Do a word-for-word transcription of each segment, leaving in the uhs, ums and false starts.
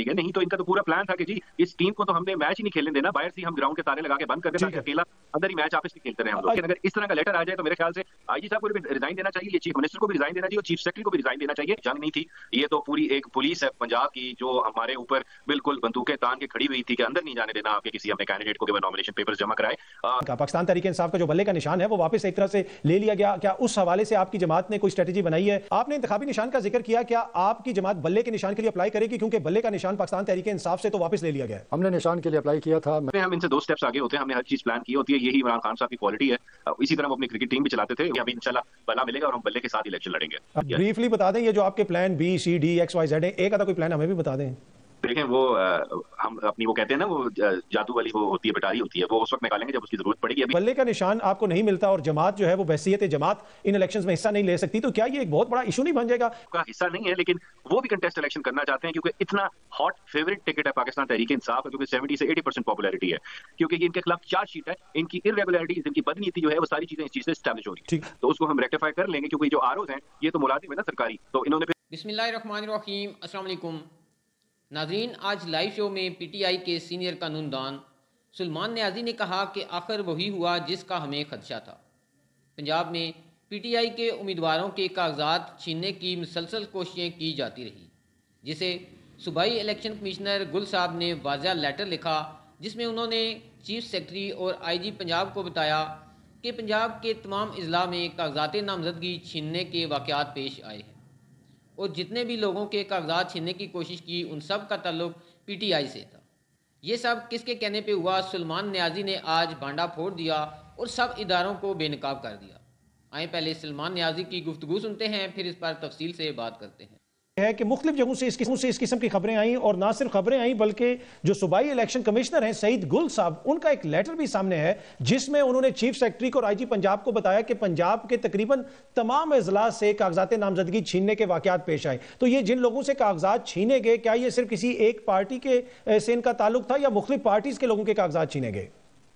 ठीक है, नहीं तो इनका तो पूरा प्लान था कि जी इस टीम को तो हमने मैच ही नहीं खेलने देना, बाहर से हम ग्राउंड के तारे लगा के बंद कर दें ताकि अकेला अंदर ही मैच आपस में खेलते रहे हम लोग। लेकिन अगर इस तरह का लेटर आ जाए तो मेरे ख्याल से आईजी साहब को भी रिजाइन देना चाहिए, चीफ मिनिस्टर को भी रिजाइन देना चाहिए और चीफ सेक्रेटरी को भी रिजाइन देना चाहिए। जंग नहीं थी, ये तो पूरी एक पुलिस है पंजाब की जो हमारे ऊपर बिल्कुल बंदूकें तान के खड़ी हुई थी कि अंदर नहीं जाने देना आपके किसी अपने कैंडिडेट को कि वो नॉमिनेशन पेपर्स जमा कराए। पाकिस्तान तहरीक इंसाफ का जो बल्ले का निशान है वो वापस एक तरह से ले लिया गया, क्या उस हवाले से आपकी जमात ने कोई स्ट्रेटेजी बनाई है? आपने इंतखाबी निशान का जिक्र किया, क्या आपकी जमात बल्ले के निशान के लिए अप्लाई करेगी, क्योंकि बल्ले का निशान पाकिस्तान तहरीक इंसाफ से तो वापस ले लिया गया है? हमने निशान के लिए अप्लाई किया था। हम इनसे दो स्टेप्स आगे होते हैं, हमने हर चीज प्लान की होती है, यही इमरान खान साहब की क्वालिटी है। इसी तरह वो अपनी क्रिकेट टीम भी चलाते थे, अभी इंशाल्लाह बल्ला मिलेगा और हम बल्ले के साथ इलेक्शन लड़ेंगे। ब्रीफली बता दें ये जो आपके plan B C D X Y Z है, एक आधा कोई प्लान हमें भी बता दें। देखें वो आ, हम अपनी वो कहते हैं ना वो जादू वाली वो होती है, पिटारी होती है, वो उस वक्त निकालेंगे जब उसकी जरूरत पड़ेगी। अभी बल्ले का निशान आपको नहीं मिलता और जमात जो है वो बहसियत जमात इन इलेक्शंस में हिस्सा नहीं ले सकती, तो क्या ये एक बहुत बड़ा इशू नहीं बन जाएगा? का हिस्सा नहीं है, लेकिन वो भी कंटेस्ट इलेक्शन करना चाहते हैं क्योंकि इतना हॉट फेवरेट टिकट है पाकिस्तान तहरीक इंसाफ, क्योंकि सेवेंटी से एटी परसेंट पॉपुलैरिटी है, क्योंकि इनके खिलाफ चार्जशीट है, इनकी इरेगुलरिटीज, इनकी बदनीति जो है वो सारी चीजें इस चीज से एस्टैब्लिश हो रही है, तो उसको हम रेक्टिफाई कर लेंगे क्योंकि जो आरोप हैं ये तो मुलाजिम है ना सरकारी, तो इन्होंने। बिस्मिल्लाहिर्रहमानिर्रहीम, अस्सलाम वालेकुम नाज़रीन। आज लाइव शो में पीटीआई के सीनियर कानूनदान सुलेमान नियाज़ी ने कहा कि आखिर वही हुआ जिसका हमें खदशा था। पंजाब में पीटीआई के उम्मीदवारों के कागजात छीनने की मुसलसल कोशिशें की जाती रही, जिसे सूबाई इलेक्शन कमिश्नर गुल साहब ने वाज़ह लेटर लिखा, जिसमें उन्होंने चीफ सेक्रेटरी और आईजी पंजाब को बताया कि पंजाब के तमाम अजला में कागजात नामजदगी छीनने के वाक़यात पेश आए हैं और जितने भी लोगों के कागजात छीनने की कोशिश की उन सब का ताल्लुक पीटीआई से था। ये सब किसके कहने पे हुआ? सुलेमान नियाज़ी ने आज भांडा फोड़ दिया और सब इदारों को बेनकाब कर दिया। आए पहले सुलेमान नियाज़ी की गुफ्तगू सुनते हैं, फिर इस पर तफसील से बात करते हैं। है कि मुख्तलिफ जगहों से इस किस्म से इस किस्म की खबरें आई और ना सिर्फ खबरें आई बल्कि जो सूबाई इलेक्शन कमिश्नर हैं सईद गुल साहब, उनका एक लेटर भी सामने है जिसमें उन्होंने चीफ सेक्रेटरी को और आईजी पंजाब को बताया कि पंजाब के तकरीबन तमाम अजला से कागजात नामजदगी छीनने के वाकयात पेश आए। तो ये जिन लोगों से कागजात छीने गए, क्या ये सिर्फ किसी एक पार्टी के से इनका ताल्लुक था या मुख्तलिफ पार्टीज के लोगों के कागजात छीने गए?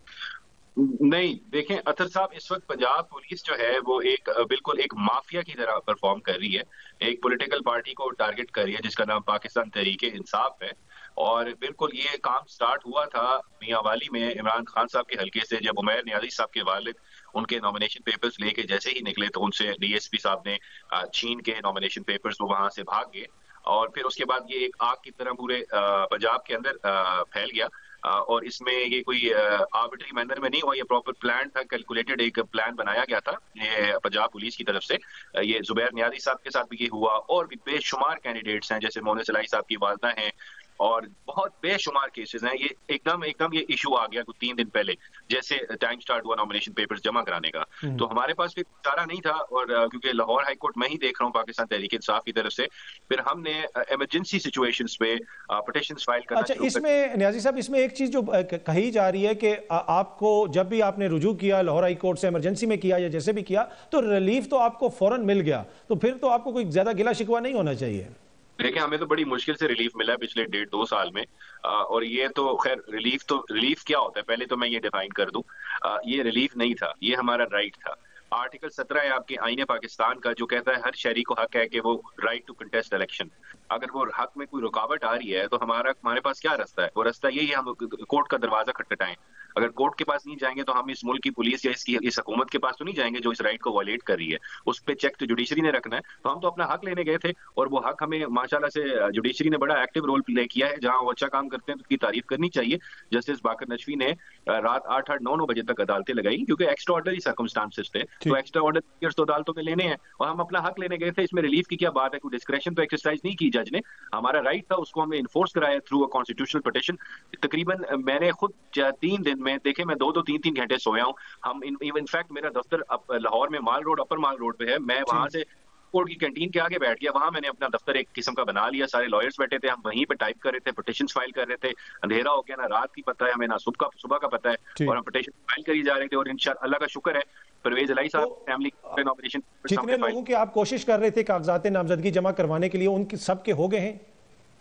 नहीं, देखें अतर साहब, इस वक्त पंजाब पुलिस जो है वो एक बिल्कुल एक माफिया की तरह परफॉर्म कर रही है, एक पॉलिटिकल पार्टी को टारगेट कर रही है जिसका नाम पाकिस्तान तहरीक इंसाफ है। और बिल्कुल ये काम स्टार्ट हुआ था मियांवाली में इमरान खान साहब के हल्के से, जब उमैर नियाज़ी साहब के वालिद उनके नॉमिनेशन पेपर्स लेके जैसे ही निकले तो उनसे डीएसपी साहब ने छीन के नॉमिनेशन पेपर्स वो वहां से भाग गए और फिर उसके बाद ये एक आग की तरह पूरे पंजाब के अंदर फैल गया। और इसमें ये कोई आर्बिट्री मैनर में नहीं हुआ, ये प्रॉपर प्लान था, कैलकुलेटेड एक प्लान बनाया गया था ये पंजाब पुलिस की तरफ से। ये जुबैर नियाज़ी साहब के साथ भी ये हुआ और भी बेशुमार कैंडिडेट्स हैं, जैसे मोहन सलाई साहब की वालदा हैं और बहुत बेशुमार केसेस हैं। ये एकदम एकदम ये इशू आ गया कुछ तीन दिन पहले, जैसे टाइम स्टार्ट हुआ नॉमिनेशन पेपर्स जमा कराने का, तो हमारे पास फिर चारा नहीं था। और क्योंकि लाहौर हाई कोर्ट मैं ही देख रहा हूँ पाकिस्तान तहरीक इंसाफ की तरफ से, फिर हमने इमरजेंसी सिचुएशंस पे पिटिशंस फाइल करना। अच्छा, इसमें नियाज़ी साहब, इसमें एक चीज जो कही जा रही है कि आपको जब भी आपने रुजू किया लाहौर हाई कोर्ट से, इमरजेंसी में किया या जैसे भी किया, तो रिलीफ तो आपको फौरन मिल गया, तो फिर तो आपको कोई ज्यादा गिला शिकवा नहीं होना चाहिए। देखिए, हमें तो बड़ी मुश्किल से रिलीफ मिला है पिछले डेढ़ दो साल में। आ, और ये तो खैर रिलीफ तो रिलीफ क्या होता है पहले तो मैं ये डिफाइन कर दूं। आ, ये रिलीफ नहीं था, ये हमारा राइट था। आर्टिकल सत्रह है आपके आईने पाकिस्तान का जो कहता है हर शहरी को हक है कि वो राइट टू कंटेस्ट इलेक्शन। अगर वो हक में कोई रुकावट आ रही है तो हमारा हमारे पास क्या रास्ता है? वो रास्ता यही है, हम कोर्ट का दरवाजा खटखटाएं। अगर कोर्ट के पास नहीं जाएंगे तो हम इस मुल्क की पुलिस या इसकी इस हुकूमत के पास तो नहीं जाएंगे जो इस राइट को वायलेट कर रही है। उस पे चेक तो जुडिशरी ने रखना है। तो हम तो अपना हक लेने गए थे और वो हक हमें माशाल्लाह से जुडिशरी ने बड़ा एक्टिव रोल प्ले किया है। जहां वो अच्छा काम करते हैं तो उसकी तारीफ करनी चाहिए। जस्टिस बाकर नशवी ने रात आठ आठ नौ नौ बजे तक अदालतें लगाई क्योंकि एक्स्ट्रा ऑर्डनरी सर्कमस्टांसेस थे, तो एक्स्ट्रा ऑर्डनरी तो अदालतों में लेने हैं और हम अपना हक लेने गए थे। इसमें रिलीफ की क्या बात है? कोई डिस्क्रेशन तो एक्सरसाइज नहीं की जज ने, हमारा राइट था, उसको हमने इन्फोर्स कराया थ्रू अ कॉन्स्टिट्यूशनल पिटीशन। तकरीबन मैंने खुद तीन दिन में देखे, मैं दो दो तीन तीन घंटे सोया हूँ। हम इनफैक्ट मेरा दफ्तर लाहौर में माल रोड अपर माल रोड पे है, मैं वहां से कोर्ट की कैंटीन के आगे बैठ गया, वहां मैंने अपना दफ्तर एक किस्म का बना लिया। सारे लॉयर्स बैठे थे, हम वहीं पे टाइप कर रहे थे, पिटीशंस फाइल कर रहे थे। अंधेरा हो गया, ना रात की पता है हमें, ना सुबह का सुबह का पता है, और हम पिटीशन फाइल करी जा रहे थे। और इंशाअल्लाह अल्लाह का शुक्र है परवेज इलाही साहब फैमिली नॉमिनेशन जितने लोगों की आप कोशिश कर रहे थे कागजात नामजदगी जमा करवाने के लिए, उनके सबके हो गए हैं?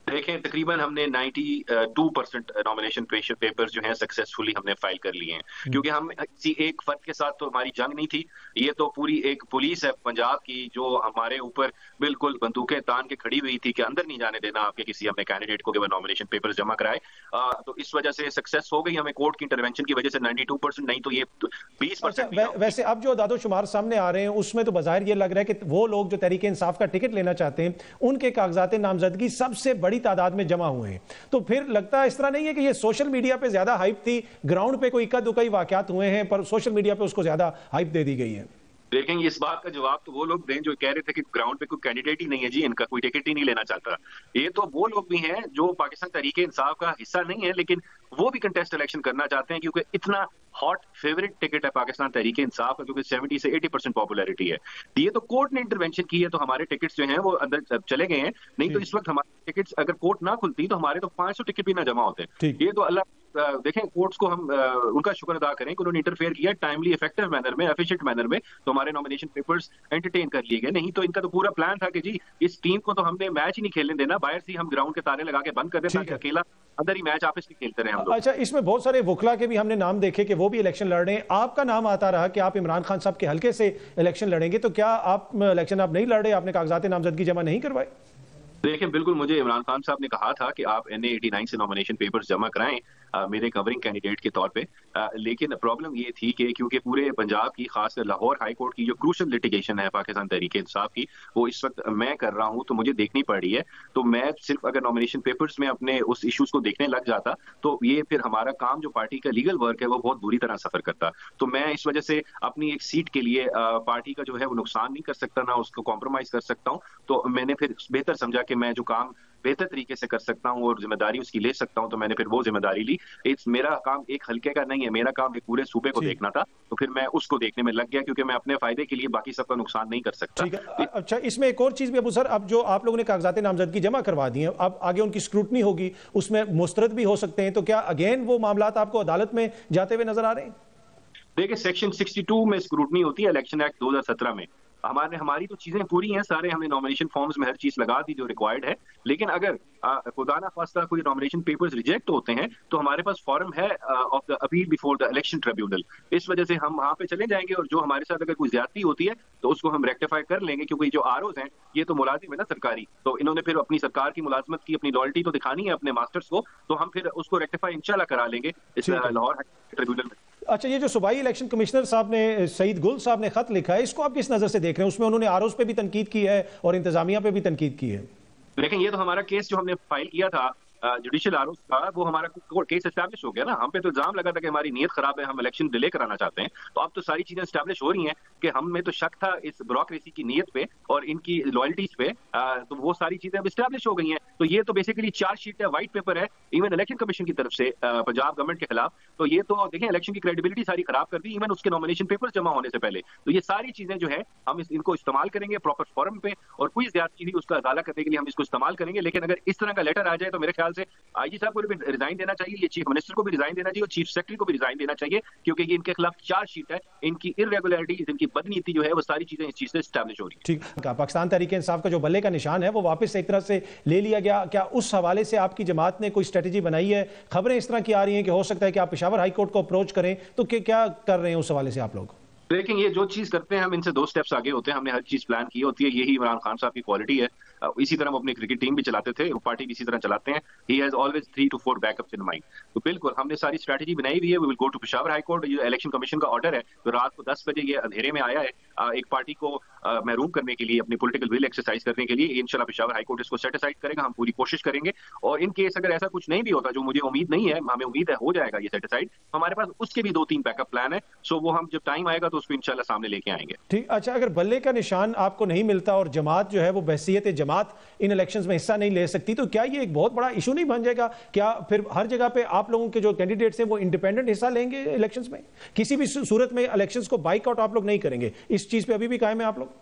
देखें, तकरीबन हमने बानवे परसेंट नॉमिनेशन पेपर्स जो हैं सक्सेसफुली हमने फाइल कर लिए हैं, क्योंकि हम किसी एक फर्द के साथ तो हमारी जंग नहीं थी। ये तो पूरी एक पुलिस है पंजाब की जो हमारे ऊपर बिल्कुल बंदूकें तान के खड़ी हुई थी कि अंदर नहीं जाने देना आपके किसी अपने कैंडिडेट को कि वह नॉमिनेशन पेपर्स जमा कराए। आ, तो इस वजह से सक्सेस हो गई हमें कोर्ट की इंटरवेंशन की वजह से बानवे परसेंट, नहीं तो ये बीस परसेंट। वै, वैसे अब जो दादोशुमार सामने आ रहे हैं उसमें तो बाज़ाहिर ये लग रहा है कि वो लोग जो तहरीक इंसाफ का टिकट लेना चाहते हैं उनके कागजात नामजदगी सबसे बड़ी तादाद में जमा हुए हैं। तो फिर लगता है इस तरह नहीं है कि ये सोशल मीडिया पे ज्यादा हाइप थी, ग्राउंड पे कोई इक्का दुक्का ही वाकयात हुए हैं पर सोशल मीडिया पे उसको ज्यादा हाइप दे दी गई है? देखेंगे, इस बात का जवाब तो वो लोग दें जो कह रहे थे कि ग्राउंड पे कोई कैंडिडेट ही नहीं है जी, इनका कोई टिकट ही नहीं लेना चाहता। ये तो वो लोग भी हैं जो पाकिस्तान तहरीक इंसाफ का हिस्सा नहीं है, लेकिन वो भी कंटेस्ट इलेक्शन करना चाहते हैं क्योंकि इतना हॉट फेवरेट टिकट है पाकिस्तान तहरीक इंसाफ का, क्योंकि सत्तर से अस्सी परसेंट पॉपुलैरिटी है। ये तो कोर्ट ने इंटरवेंशन की है तो हमारे टिकट्स जो हैं वो अंदर चले गए हैं, नहीं तो इस वक्त हमारे टिकट्स अगर कोर्ट ना खुलती तो हमारे तो पांच सौ टिकट भी ना जमा होते। ये तो अल्लाह देखें, कोर्ट्स को हम उनका शुक्र अदा करें कि उन्होंने इंटरफेयर किया टाइमली, इफेक्टिव मैनर में, एफिशिएंट मैनर में, तो हमारे नॉमिनेशन पेपर्स एंटरटेन कर लिए गए। नहीं तो इनका तो पूरा प्लान था कि जी इस टीम को तो हमने मैच ही नहीं खेलने देना, बाहर से हम ग्राउंड के तारे लगा के बंद कर दें ताकि अकेला अंदर ही मैच आपस में खेलते रहे हम लोग। अच्छा, इसमें बहुत सारे वुकला के भी हमने नाम देखे कि वो भी इलेक्शन लड़ रहे हैं। आपका नाम आता रहा कि आप इमरान खान साहब के हल्के से इलेक्शन लड़ेंगे, तो क्या आप इलेक्शन आप नहीं लड़ रहे? आपने कागजात नामजदगी जमा नहीं करवाए? देखिए, बिल्कुल मुझे इमरान खान साहब ने कहा था कि आप एन ए नवासी से नॉमिनेशन पेपर्स जमा कराएं आ, मेरे कवरिंग कैंडिडेट के तौर पे, आ, लेकिन प्रॉब्लम ये थी कि क्योंकि पूरे पंजाब की, खासकर लाहौर हाई कोर्ट की जो क्रूशल लिटिगेशन है पाकिस्तान तहरीक इंसाफ की, वो इस वक्त मैं कर रहा हूं तो मुझे देखनी पड़ रही है। तो मैं सिर्फ अगर नॉमिनेशन पेपर्स में अपने उस इशूज को देखने लग जाता तो ये फिर हमारा काम जो पार्टी का लीगल वर्क है वो बहुत बुरी तरह सफर करता। तो मैं इस वजह से अपनी एक सीट के लिए आ, पार्टी का जो है वो नुकसान नहीं कर सकता, ना उसको कॉम्प्रोमाइज कर सकता हूँ। तो मैंने फिर बेहतर समझा कि मैं जो काम बेहतर तरीके से कर सकता हूं और जिम्मेदारी उसकी ले सकता हूं, तो मैंने फिर वो जिम्मेदारी ली। इट्स मेरा काम एक हल्के का नहीं है, मेरा काम एक पूरे सूबे को देखना था, तो फिर मैं उसको देखने में लग गया क्योंकि मैं अपने फायदे के लिए बाकी सबका नुकसान नहीं कर सकता। ठीक है। अच्छा, इसमें एक और चीज भी अबू सर, अब जो आप लोगों ने कागजात नामजदगी जमा करवा दी है, अब आगे उनकी स्क्रूटनी होगी, उसमें मुस्तरद भी हो सकते हैं, तो क्या अगेन वो मामला आपको अदालत में जाते हुए नजर आ रहे हैं? देखिए, सेक्शन साठ में स्क्रूटनी होती है इलेक्शन एक्ट दो हज़ार सत्रह में। हमारे हमारी तो चीजें पूरी हैं, सारे हमने नॉमिनेशन फॉर्म्स में हर चीज लगा दी जो रिक्वायर्ड है, लेकिन अगर खुदा ना खास्ता कोई नॉमिनेशन पेपर्स रिजेक्ट होते हैं तो हमारे पास फॉर्म है of the appeal before the election tribunal. इस वजह से हम वहां पे चले जाएंगे और जो हमारे साथ अगर कोई ज्यादती होती है तो उसको हम रेक्टिफाई कर लेंगे, क्योंकि जो आरओज हैं ये तो मुलाजिम है ना सरकारी, तो इन्होंने फिर अपनी सरकार की मुलाजमत की अपनी लॉयल्टी तो दिखानी है अपने मास्टर्स को, तो हम फिर उसको रेक्टिफाई इंशाल्लाह करा लेंगे इस लाहौर ट्रिब्यूनल में। अच्छा, ये जो सूबाई इलेक्शन कमिश्नर साहब ने, सईद गुल साहब ने खत लिखा है, इसको आप किस नजर से देख रहे हैं? उसमें उन्होंने आरोज पे भी तनकीद की है और इंतजामिया पे भी तनकीद की है। लेकिन ये तो हमारा केस जो हमने फाइल किया था जुडिशियल आरोप का, वो हमारा केस एस्टैब्लिश हो गया ना। हम पे तो इल्जाम लगा था कि हमारी नीयत खराब है, हम इलेक्शन डिले कराना चाहते हैं। तो अब तो सारी चीजें एस्टैब्लिश हो रही हैं कि हम में तो शक था इस ब्यूरोक्रेसी की नीयत पे और इनकी लॉयल्टीज पे, तो वो सारी चीजें अब एस्टैब्लिश हो गई हैं। तो ये तो बेसिकली चार्ज शीट है, व्हाइट पेपर है इवन इलेक्शन कमीशन की तरफ से पंजाब गवर्नमेंट के खिलाफ। तो ये तो देखें इलेक्शन की क्रेडिबिलिटी सारी खराब कर दी इवन उसके नॉमिनेशन पेपर जमा होने से पहले। तो ये सारी चीजें जो है हम इनको इस्तेमाल करेंगे प्रॉपर फॉर्म पे, और कोई ज्यादती हुई उसका अदाला करने के लिए हम इसको इस्तेमाल करेंगे। लेकिन अगर इस तरह का लेटर आ जाए तो मेरे ख्याल से आईजी साहब को भी रिजाइन देना चाहिए, ये चीफ मिनिस्टर को भी रिजाइन देना चाहिए और चीफ सेक्रेटरी को भी रिजाइन देना चाहिए, क्योंकि ये इनके खिलाफ चार्ज शीट है, इनकी इरेगुलरिटीज, इनकी बदनीति जो है वो सारी चीजें इस चीज से एस्टैब्लिश हो रही है। ठीक, पाकिस्तान तहरीक इंसाफ का जो बल्ले का निशान है वो वापस एक तरह से ले लिया गया, क्या उस हवाले से आपकी जमात ने कोई स्ट्रेटेजी बनाई है? खबरें इस तरह की आ रही हैं कि हो सकता है कि आप पेशावर हाई कोर्ट को अप्रोच करें, तो क्या कर रहे हैं उस हवाले से आप लोग? लेकिन ये जो चीज करते हैं हम इनसे दो स्टेप्स आगे होते हैं, हमने हर चीज प्लान की होती है, यही इमरान खान साहब की क्वालिटी है। इसी तरह हम अपनी क्रिकेट टीम भी चलाते थे, पार्टी भी इसी तरह चलाते हैं। He has always three two four backups in mind. तो बिल्कुल हमने सारी स्ट्रैटेजी बनाई हुई है। We will go to Peshawar high court. ये इलेक्शन कमीशन का ऑर्डर है तो रात को दस बजे ये अंधेरे में आया है एक पार्टी को महरूम करने के लिए, अपनी पॉलिटिकल विल एक्सरसाइज करने के लिए। इंशाल्लाह पेशावर हाई कोर्ट इसको सेट असाइड करेगा, हम पूरी कोशिश करेंगे। और इन केस अगर ऐसा कुछ नहीं भी होता, जो मुझे उम्मीद नहीं है, हमें उम्मीद है हो जाएगा ये सेट असाइड, हमारे पास उसके भी दो तीन बैकअप प्लान है। सो वो हम जब टाइम आएगा तो उसको इंशाल्लाह सामने लेके आएंगे। ठीक, अच्छा, अगर बल्ले का निशान आपको नहीं मिलता और जमात जो है वो बहसियत जमात इन इलेक्शंस में हिस्सा नहीं ले सकती, तो क्या ये एक बहुत बड़ा इशू नहीं बन जाएगा? क्या फिर हर जगह पे आप लोगों के जो कैंडिडेट्स हैं वो इंडिपेंडेंट हिस्सा लेंगे इलेक्शंस में? किसी भी सूरत में इलेक्शंस को बाइकआउट आप लोग नहीं करेंगे, इस चीज पे अभी भी कायम है आप लोग?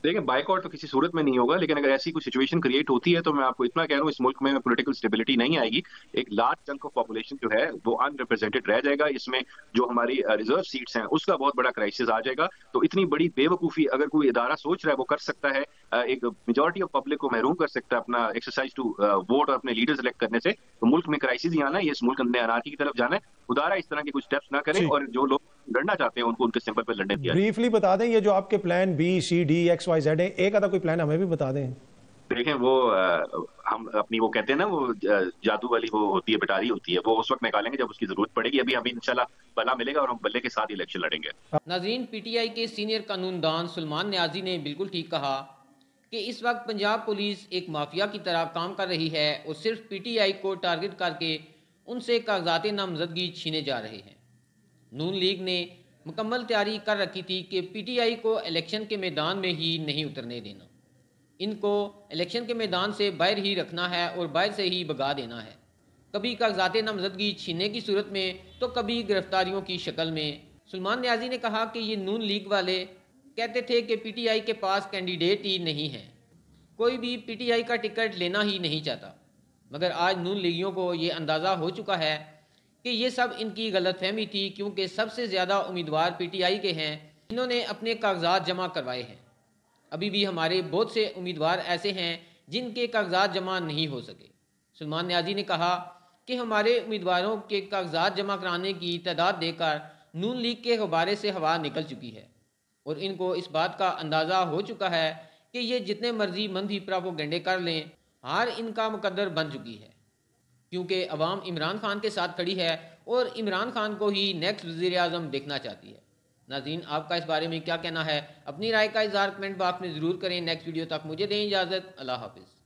देखिए, बायकॉट तो किसी सूरत में नहीं होगा, लेकिन अगर ऐसी कोई सिचुएशन क्रिएट होती है, तो मैं आपको इतना कह रहा हूँ, इस मुल्क में पॉलिटिकल स्टेबिलिटी नहीं आएगी। एक लार्ज चंक ऑफ पॉपुलेशन जो है, वो अनरिप्रेजेंटेड रह जाएगा। इसमें जो हमारी अ, रिजर्व सीट्स हैं, उसका बहुत बड़ा क्राइसिस आ जाएगा। तो इतनी बड़ी बेवकूफ़ी अगर कोई इदारा सोच रहा है, वो कर सकता है। अ, एक मेजॉरिटी ऑफ पब्लिक को महरूम कर सकता है अपना एक्सरसाइज टू अ, वोट और अपने लीडर्स इलेक्ट करने से। तो मुल्क में क्राइसिस ही आना है, ये इस मुल्क ने अनार्की की तरफ जाना है। खुदारा इस तरह के कुछ स्टेप्स ना करें, जी, और जो लोग लड़ना चाहते हैं, उनको उनके सिंबल पे लड़ने दिया जाए। ब्रीफली बता दें, ये जो आपके plan B C D X Y Z है, एक आधा कोई प्लान हमें भी बता दें। देखें, वो अ, हम अपनी वो कहते हैं ना, वो ज जादू वाली वो होती है, पिटारी होती है, वो उस वक़्त निकालेंगे जब उसकी ज़रूरत पड़ेगी। अभी हमें इंशाल्लाह बल्ला मिलेगा और हम बल्ले के साथ इलेक्शन लड़ेंगे। नाज़रीन, पीटीआई के सीनियर कानूनदान सुलेमान न्याज़ी ने बिल्कुल ठीक कहा कि इस वक्त पंजाब पुलिस एक माफिया की तरह काम कर रही है और सिर्फ पीटीआई को टारगेट करके उनसे कागजात नामजदगी छीने जा रहे हैं। नून लीग ने मुकम्मल तैयारी कर रखी थी कि पीटीआई को इलेक्शन के मैदान में ही नहीं उतरने देना। इनको इलेक्शन के मैदान से बाहर ही रखना है और बाहर से ही भगा देना है, कभी कागजात नामजदगी छीनने की सूरत में तो कभी गिरफ्तारियों की शक्ल में। सुलेमान न्याज़ी ने कहा कि ये नून लीग वाले कहते थे कि पीटीआई के पास कैंडिडेट ही नहीं है, कोई भी पीटीआई का टिकट लेना ही नहीं चाहता। मगर आज नून लीगियों को ये अंदाज़ा हो चुका है कि ये सब इनकी गलतफहमी थी, क्योंकि सबसे ज़्यादा उम्मीदवार पीटीआई के हैं, इन्होंने अपने कागजात जमा करवाए हैं। अभी भी हमारे बहुत से उम्मीदवार ऐसे हैं जिनके कागजात जमा नहीं हो सके। सुलेमान न्याज़ी ने कहा कि हमारे उम्मीदवारों के कागजात जमा कराने की तादाद देखकर नून लीग के गुब्बारे से हवा निकल चुकी है और इनको इस बात का अंदाज़ा हो चुका है कि ये जितने मर्जी मंदी प्रोपेगेंडे कर लें, हार इनका मुकद्दर बन चुकी है, क्योंकि अवाम इमरान खान के साथ खड़ी है और इमरान खान को ही नेक्स्ट वज़ीर आज़म देखना चाहती है। नाज़रीन, आपका इस बारे में क्या कहना है? अपनी राय का इज़हार कमेंट बॉक्स में ज़रूर करें। नेक्स्ट वीडियो तक मुझे दें इजाज़त। अल्लाह हाफ़िज़।